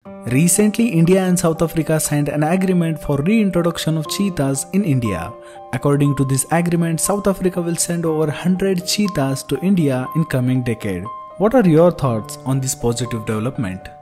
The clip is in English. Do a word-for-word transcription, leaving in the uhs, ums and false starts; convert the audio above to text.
Recently, India and South Africa signed an agreement for reintroduction of cheetahs in India. According to this agreement, South Africa will send over one hundred cheetahs to India in coming decade. What are your thoughts on this positive development?